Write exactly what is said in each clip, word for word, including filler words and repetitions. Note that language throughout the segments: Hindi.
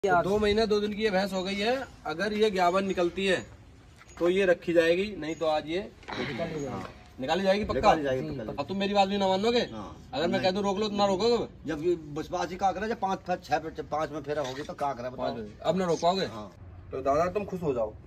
तो दो महीने दो दिन की ये भैंस हो गई है। अगर ये ग्यावन निकलती है तो ये रखी जाएगी, नहीं तो आज ये निकाली जाएगी पक्का। अब तुम मेरी बात भी ना मानोगे। अगर मैं कह दूं रोक लो तो ना रोकोगे। जब ये बसपासी का करे, जब पाँच छह पाँच में फेरा होगी तो का करे बताओ। अब ना रोक पाओगे। तो दादा तुम खुश हो जाओ।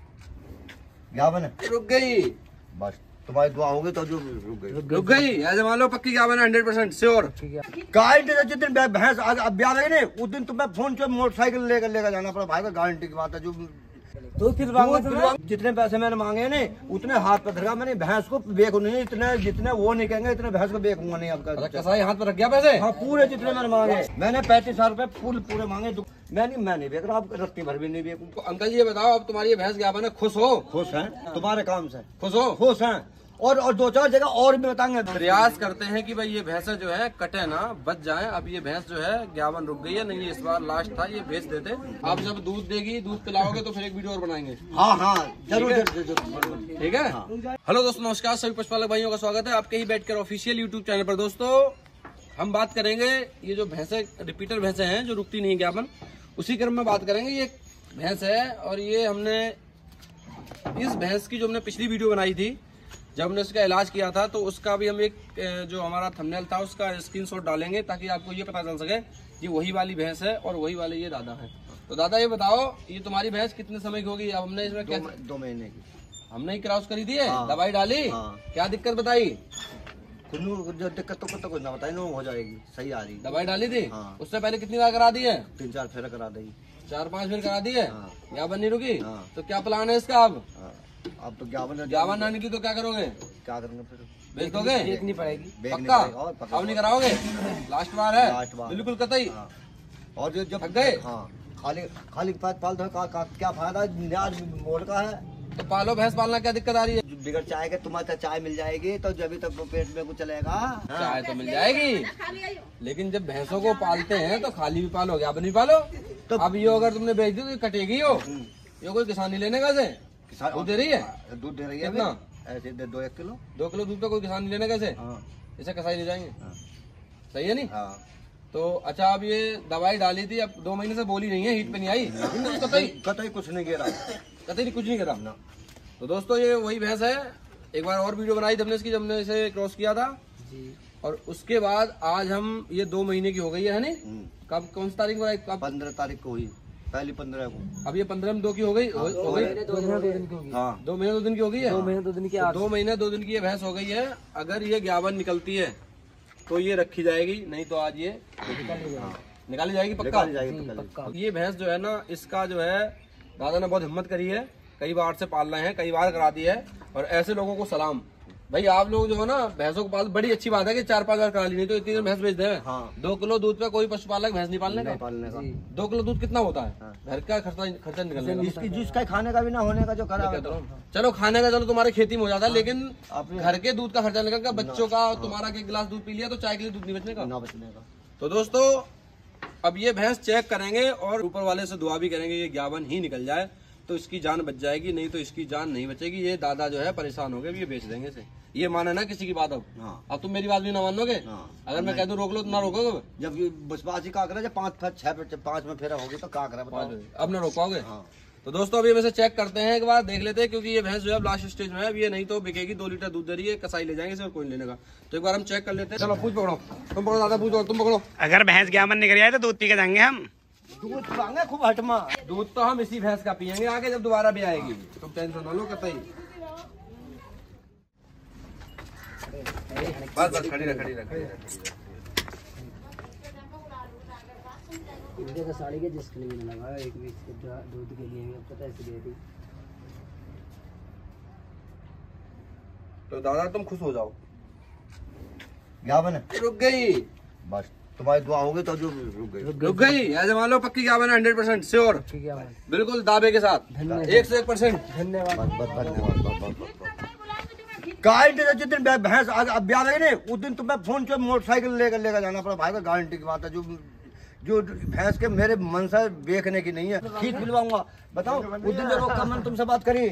ग्यावन रुक गई, बस तुम्हारी दुआ होगी तो जो रुक गई रुक गई ऐसे मान लो पक्की ग्यावन हंड्रेड परसेंट श्योर। गारंटी जिस दिन भैंस अब ब्याह रही नहीं उस दिन तुम्हें फोन से मोटरसाइकिल लेकर लेकर जाना पड़ा भाई का। गारंटी की बात है। जो तो फिर जितने पैसे मैंने मांगे नहीं उतने हाथ पर धरा। मैंने भैंस को बेकू नहीं, इतने जितने वो नहीं कहेंगे इतने भैंस को बेकूंगा नहीं। आपका कसाई हाथ पर रख गया पैसे। हाँ पूरे जितने मैंने मांगे, मैंने पैंतीस हजार रुपए फुल पूरे मांगे। मैं नहीं मैं नहीं बेच रहा, आप रत्ती भर भी नहीं बेचूं। अंकल जी ये बताओ, अब तुम्हारी भैंस ग्यावन है, खुश हो? खुश हैं तुम्हारे काम से, खुश हो? खुश हैं। और और दो चार जगह और भी बताएंगे। प्रयास करते हैं कि भाई ये भैंसा जो है कटे ना, बच जाए। अब ये भैंस जो है ग्यावन रुक गई है, नहीं इस बार लास्ट था, ये बेच देते। आप जब दूध देगी, दूध पिलाओगे तो फिर एक वीडियो और बनाएंगे। हाँ हाँ जरूर जरूर ठीक है। हेलो दोस्तों, नमस्कार। सभी पशुपालक भाइयों का स्वागत है आपके ही बैठकर ऑफिशियल यूट्यूब चैनल पर। दोस्तों हम बात करेंगे ये जो भैंसे रिपीटर भैंसे हैं जो रुकती नहीं ग्यावन, उसी क्रम में बात करेंगे। ये भैंस है और ये हमने इस भैंस की जो हमने पिछली वीडियो बनाई थी जब हमने उसका इलाज किया था, तो उसका भी हम एक जो हमारा थंबनेल था उसका स्क्रीनशॉट डालेंगे ताकि आपको ये पता चल सके ये वही वाली भैंस है और वही वाले ये दादा है। तो दादा ये बताओ, ये तुम्हारी भैंस कितने समय की होगी? अब हमने इसमें दो, क्या दो महीने की हमने ही क्रॉस करी थी है। हाँ, दवाई डाली। हाँ, क्या दिक्कत बताई? कुछ जो दिक्कत तो कुछ ना बताई, नो हो जाएगी, सही आ रही। दवाई डाली थी। हाँ। उससे पहले कितनी बार करा दी है? तीन चार फेरा करा देगी, चार पांच फिर करा दी है। हाँ। ग्यावन नहीं रुकी। हाँ। तो क्या प्लान है इसका? अब अब तो ग्यावन ग्यावन आने की तो क्या करोगे? क्या करेंगे फिर? बेच दोगे? देखनी पड़ेगी पक्का? अब नहीं कराओगे? लास्ट बार है, लास्ट बार बिल्कुल कतई। और जो जब थक गए? हाँ खाली खाली पाल दो का, का, क्या फायदा? न्याज मोड़ का है तो पालो, भैंस पालना क्या दिक्कत आ रही है? बिगड़ चाय के तुम्हारे चाय मिल जाएगी तो जब तक पेट में कुछ चलेगा। चाय तो मिल जाएगी, लेकिन जब भैंसों को पालते हैं तो खाली भी पालोगे, अब नहीं पालो। तो अब ये अगर तुमने बेच दी तो ये कटेगी। हो ये कोई किसान नहीं लेने का से दूध दे रही है। दूध दे रही है कितना? ऐसे दे दो एक किलो दो किलो दूध पे कोई किसान नहीं लेने कैसे? इसे कसाई ले जाएंगे। सही है नहीं? तो अच्छा, अब ये दवाई डाली थी, अब दो महीने से बोली नहीं है, हीट पे नहीं आई। कतई कतई कुछ नहीं गिरा, कतई कुछ नहीं करा ना। तो दोस्तों ये वही भैंस है। एक बार और वीडियो बनाई थी हमने इसकी, जब हमने इसे क्रॉस किया था जी। और उसके बाद आज हम ये दो महीने की हो गई है नहीं? कब कौन सी तारीख बनाई? पंद्रह तारीख को हुई, पहली पंद्रह को। अब ये पंद्रह में दो की हो गई। हो, हो गई दो महीने दो दिन की होगी। हाँ दो महीने दो दिन की हो गई है। दो महीने दो दिन की तो दो महीने दो दिन की ये भैंस हो गई है। अगर ये ग्यावन निकलती है तो ये रखी जाएगी, नहीं तो आज ये निकाली जाएगी पक्का। जाएगी ये भैंस जो है ना, इसका जो है दादा ने बहुत हिम्मत करी है, कई बार से पाल रहे हैं, कई बार करा दी है। और ऐसे लोगों को सलाम भाई। आप लोग जो है ना भैंसों को पाल, बड़ी अच्छी बात है कि चार पांच बार करा ली, नहीं तो इतनी देर भैंस बेच दे। हाँ। दो किलो दूध पे कोई पशुपालक भैंस नहीं पालने का। पालने का दो किलो दूध कितना होता है? हाँ। घर का खर्चा खर्चा निकलने का। जिसकी जिसका खाने का भी ना होने का जो करा। चलो खाने का चलो तुम्हारे खेती में हो जाता है, लेकिन घर के दूध का खर्चा निकल का, बच्चों का तुम्हारा एक गिलास दूध पी लिया तो चाय के लिए दूध नहीं बचने का ना बचने का। तो दोस्तों अब ये भैंस चेक करेंगे और ऊपर वाले से दुआ भी करेंगे ये ग्यावन ही निकल जाए तो इसकी जान बच जाएगी, नहीं तो इसकी जान नहीं बचेगी। ये दादा जो है परेशान हो गए, ये बेच देंगे इसे। ये माने ना किसी की बात। अब हाँ। अब तुम मेरी बात भी ना मानोगे। हाँ। अगर मैं कह दूं रोक लो तो ना रोकोगे। जब ये बसपासी का करे, जब पाँच छह पाँच में फेरा होगी तो का करे बताओ। अब ना रोक पाओगे। हाँ। तो दोस्तों अभी हम इसे चेक करते हैं, एक बार देख लेते हैं, क्योंकि ये भैंस जो है लास्ट स्टेज में है। अब ये नहीं तो बिकेगी, दो लीटर दूध दे रही है, कसाई ले जाएंगे इसे, कोई लेने का। तो एक बार हम चेक कर लेते हैं। चलो पूछ पकड़ो, तुम पकड़ो दादा, पूछ तुम पकड़ो। अगर भैंस ग्यावन निकल जाए तो दूध पी के जाएंगे हम। दूध पाएंगे खूब हटमा। दूध तो हम इसी भैंस का पियेंगे आगे, जब दोबारा भी आएगी। तुम टेंशन ना लो कतई। बस बस खड़ी रह खड़ी रह खड़ी रह। साड़ी के जिसके लिए लगा एक दूध के लिए पता ऐसे दे दी। तो दादा तुम खुश हो जाओ। ग्यावन रुक गई, बस तुम्हारी दुआ होगी तो जो रुक गई रुक गई ऐसे मान लो पक्की ग्यावन हंड्रेड परसेंट श्योर, बिल्कुल दावे के साथ, एक सौ एक परसेंट। धन्यवाद। गारंटी जिस दिन भैंस अब ब्याह रही नहीं उस दिन तुम्हें फोन से मोटरसाइकिल लेकर लेकर जाना पड़ा भाई का। गारंटी की बात है। जो जो भैंस के मेरे मन से बेचने की नहीं है, खींच मिलवाऊंगा। बताओ उस दिन जब कमन तुमसे बात करी,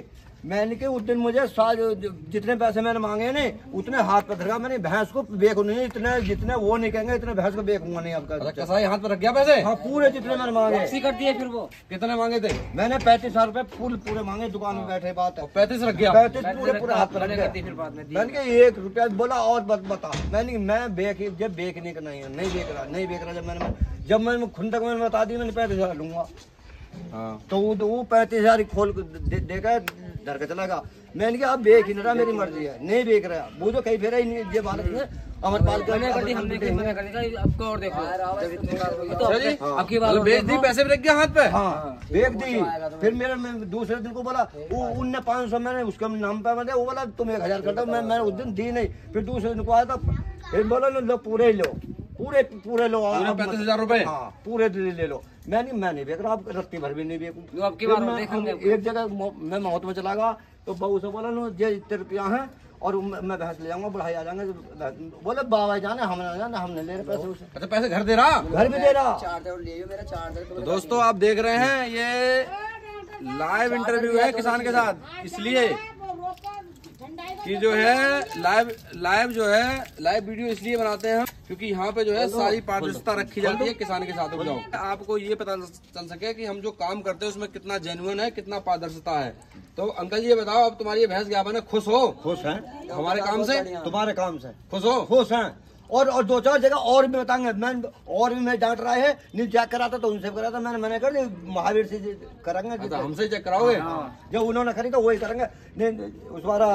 मैंने के उस दिन मुझे साल जितने पैसे मैंने मांगे ने उतने हाथ पर धरा, मैंने भैंस को बेकू नहीं, इतने जितने वो नहीं कहेंगे इतने भैंस को बेकूंगा नहीं आपका। अच्छा, कसाई हाथ पर रख गया पैसे? हाँ, पूरे जितने मैंने मांगे। वापसी कर दिए फिर वो? कितने मांगे थे? मैंने पैंतीस हजार रुपए फुल पूरे मांगे, दुकान में बैठे बात है। पैंतीस रख गया? पैंतीस पूरे पूरे हाथ पर रख गया। फिर बाद में मैंने कहा एक रुपया बोला और बत, बता मैंने मैं बेक जब बेचने का नहीं है, नहीं बेच रहा नहीं बेच रहा जब मैंने जब मैंने खुद तक मैंने बता दी मैंने पैंतीस हजार लूंगा। हाँ। तो वो तो वो पैंतीस हजार खोल दे, देखा डर के चला गया। मैंने कहा अब बेच ही नहीं रहा, मेरी मर्जी है, नहीं बेच रहा। वो जो कहीं फेरा ही नहीं ये बात है अमरपाल के मना कर दी हमने कि मना करने का अब को और देखो जब इतनी बार हुई तो चलिए, अब की बार बेच दी, पैसे भी रख गया हाथ पे? हाँ बेच दी। फिर मेरे मैं दूसरे दिन को बोला वो उनने पाँच सौ मैंने उसका नाम पे मैंने वो बोला तुम एक हजार कर दो, मैं मैं उस दिन दी नहीं। फिर दूसरे दिन को आया था फिर बोला लो पूरे ही लो, पूरे पूरे लो पैंतीस हजार रुपए? हाँ पूरे ले लो। मैं नहीं मैं नहीं बेच रहा, आप रत्ती भर भी नहीं बेचूं। अब की बार देखेंगे। एक जगह मैं मौत में चला गया तो बहू से बोला नो ये इतने रुपया है और मैं भैंस ले जाऊंगा, बढ़ाई आ जाएंगे। बोले बाबा जाने हम ना जाने, हमने ले रहे पैसे उसे। अच्छा, पैसे घर दे रहा? घर भी दे रहा। चार्जर ले मेरा चार्जर। तो दोस्तों आप देख रहे हैं ये लाइव इंटरव्यू है किसान के साथ, इसलिए कि जो है लाइव लाइव जो है लाइव वीडियो इसलिए बनाते हैं क्योंकि यहाँ पे जो है सारी पारदर्शिता रखी जाती है किसान के साथ। उपजाऊ आपको ये पता चल सके कि हम जो काम करते हैं उसमें कितना जेन्युइन है, कितना पारदर्शिता है। तो अंकल जी ये बताओ, अब तुम्हारी ये भैंस ज्ञापन है, खुश हो? खुश हैं हमारे काम से? तुम्हारे काम से खुश हो? खुश हैं। और और दो चार जगह और भी बताएंगे। मैं और भी मैं डांट रहा है नहीं चेक करा था तो उनसे करा था, मैंने मैंने कर दी महावीर से करेंगे। अच्छा, हमसे चेक कराओगे? जो उन्होंने करी तो वही करेंगे। नहीं उस बारा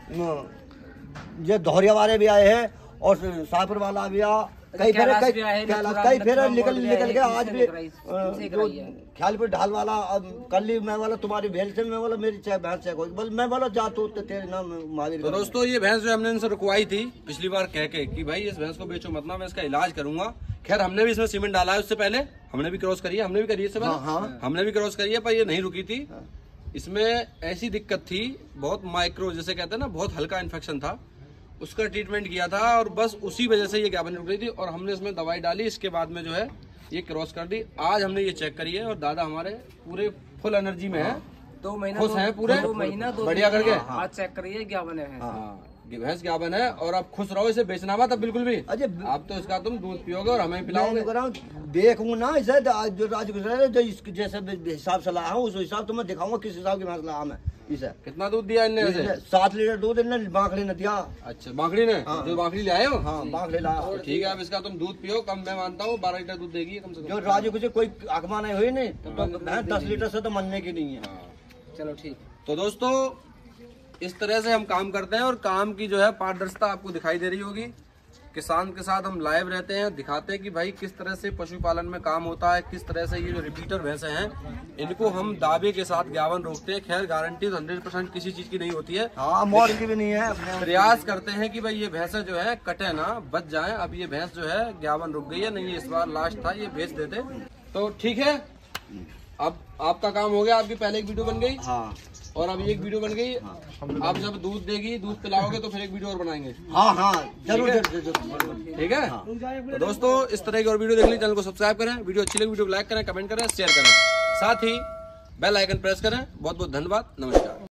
ये दोहरिया वाले भी आए हैं और शाहपुर वाला भी आ कई फेरे कई कई फेरे निकल निकल गया। आज भी जो ख्यालपुर ढाल वाला कल मैं वाला तुम्हारी भेल से मैं बोला मेरी चाय भैंस चेक होगी, बोल मैं बोला जा तो तेरे नाम महावीर। तो दोस्तों ये भैंस जो हमने इनसे रुकवाई थी पिछली बार कह के कि भाई इस भैंस को बेचो मत ना, मैं इसका इलाज करूंगा। खैर हमने भी इसमें सीमेंट डाला है, उससे पहले हमने भी क्रॉस करी है, हमने भी करी है इससे पहले। हाँ, हमने भी क्रॉस करी है पर ये नहीं रुकी थी। इसमें ऐसी दिक्कत थी, बहुत माइक्रो जैसे कहते हैं ना, बहुत हल्का इन्फेक्शन था, उसका ट्रीटमेंट किया था और बस उसी वजह से ये ज्ञापन रुक रही थी। और हमने इसमें दवाई डाली, इसके बाद में जो है ये क्रॉस कर दी। आज हमने ये चेक करी है और दादा हमारे पूरे फुल एनर्जी में है, दो महीना खुश हैं पूरे, दो महीना दो बढ़िया करके। आज चेक करिए ज्ञापन है भैंस ज्ञापन है और आप खुश रहो, इसे बेचना मत अब बिल्कुल भी। अजय आप तो इसका तुम दूध पियोगे और हमें पिलाओगे। देखूंगा ना इसे जो राज गुजरा जो इसके जैसे हिसाब से लाया हूँ उस हिसाब तो मैं दिखाऊंगा किस हिसाब की भैंस लाया मैं इसे। कितना दूध दिया इनने वैसे? सात लीटर दूध इनने बांकड़ी ने दिया। अच्छा, बांकड़ी ने? हाँ। जो बांकड़ी ले आए हो? हाँ बांकड़ी लाया। ठीक है, अब इसका तुम दूध पियो, कम मैं मानता हूँ बारह लीटर दूध देगी कम से कम। जो राजू कुछ कोई अकमा नहीं हुई नहीं तो भैंस दस लीटर से तो मनने की नहीं है। चलो ठीक। तो दोस्तों इस तरह से हम काम करते हैं और काम की जो है पारदर्शिता आपको दिखाई दे रही होगी। किसान के साथ हम लाइव रहते हैं, दिखाते हैं कि भाई किस तरह से पशुपालन में काम होता है, किस तरह से ये जो रिपीटर भैंसे हैं इनको हम दावे के साथ ज्ञापन रोकते हैं। खैर गारंटी तो हंड्रेड परसेंट किसी चीज की नहीं होती है, हाँ मोर की भी नहीं है। प्रयास करते हैं कि भाई ये भैंसे जो है कटे ना, बच जाए। अब ये भैंस जो है ज्ञापन रुक गई है, नहीं इस बार लास्ट था, ये बेच देते तो ठीक है। अब आपका काम हो गया, आपकी पहले एक वीडियो बन गई हाँ और अब एक वीडियो बन गई। आप जब दूध देगी, दूध पिलाओगे तो फिर एक वीडियो और बनाएंगे। हाँ हाँ जरूर जरूर ठीक है। तो दोस्तों इस तरह की और वीडियो देखने चैनल को सब्सक्राइब करें, वीडियो अच्छी लगी वीडियो को लाइक करें, कमेंट करें, शेयर करें, साथ ही बेल आइकन प्रेस करें। बहुत बहुत धन्यवाद, नमस्कार।